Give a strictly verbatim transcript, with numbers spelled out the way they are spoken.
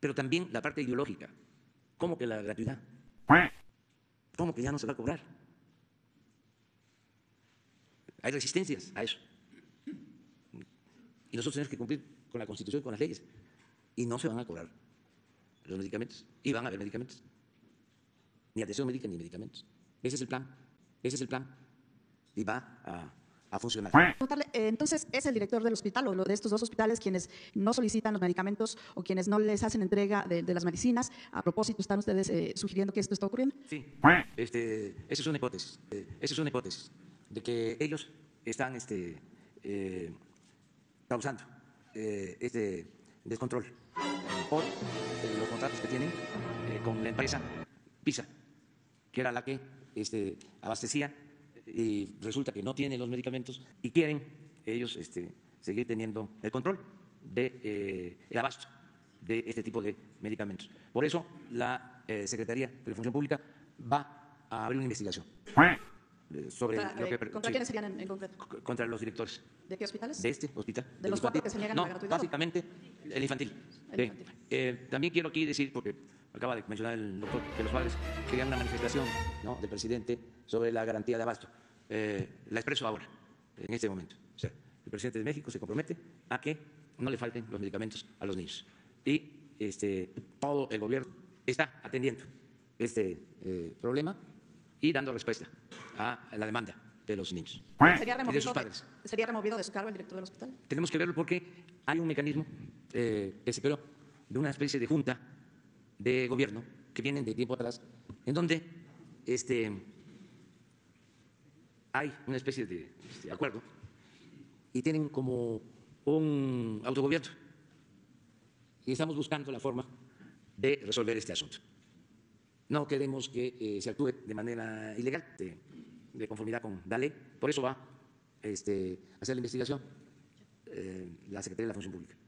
pero también la parte ideológica. ¿Cómo que la gratuidad? ¿Cómo que ya no se va a cobrar? Hay resistencias a eso. Y nosotros tenemos que cumplir con la Constitución y con las leyes. Y no se van a cobrar los medicamentos. Y van a haber medicamentos. Ni atención médica ni medicamentos. Ese es el plan. Ese es el plan. Y va a, a funcionar. Preguntarle, eh, entonces, ¿es el director del hospital o de estos dos hospitales quienes no solicitan los medicamentos o quienes no les hacen entrega de, de las medicinas? A propósito, ¿están ustedes eh, sugiriendo que esto está ocurriendo? Sí, este, esa es una hipótesis. Eh, esa es una hipótesis de que ellos están este, eh, causando eh, este descontrol por eh, los contratos que tienen eh, con la empresa PISA, que era la que este, abastecía, y resulta que no tienen los medicamentos y quieren ellos este, seguir teniendo el control del de, eh, abasto de este tipo de medicamentos. Por eso la eh, Secretaría de Función Pública va a abrir una investigación eh, sobre ¿Contra, lo que… eh, ¿contra sí, quiénes serían en, en concreto? Contra los directores. ¿De qué hospitales? De este hospital. ¿De los cuatro que se niegan no, a la gratuidad? básicamente el infantil. El Sí. infantil. Eh, también quiero aquí decir, porque acaba de mencionar el doctor, que los padres querían una manifestación, ¿no?, del presidente sobre la garantía de abasto. Eh, la expreso ahora, en este momento. O sea, el presidente de México se compromete a que no le falten los medicamentos a los niños. Y este, todo el gobierno está atendiendo este eh, problema y dando respuesta a la demanda de los niños ¿Sería y de removido sus de, padres. ¿Sería removido de su cargo el director del hospital? Tenemos que verlo porque hay un mecanismo eh, que se creó de una especie de junta de gobierno que vienen de tiempo atrás, en donde este, hay una especie de este, acuerdo y tienen como un autogobierno. Y estamos buscando la forma de resolver este asunto. No queremos que eh, se actúe de manera ilegal, de, de conformidad con la ley. Por eso va este, a hacer la investigación eh, la Secretaría de la Función Pública.